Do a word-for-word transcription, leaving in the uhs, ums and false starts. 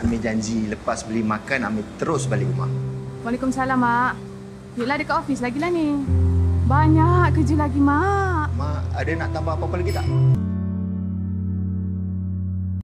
Amir janji lepas beli makan, Amir terus balik rumah. Waalaikumsalam, Mak. Yelah dekat ofis lagi lah ni. Banyak kerja lagi, Mak. Mak, ada nak tambah apa-apa lagi tak?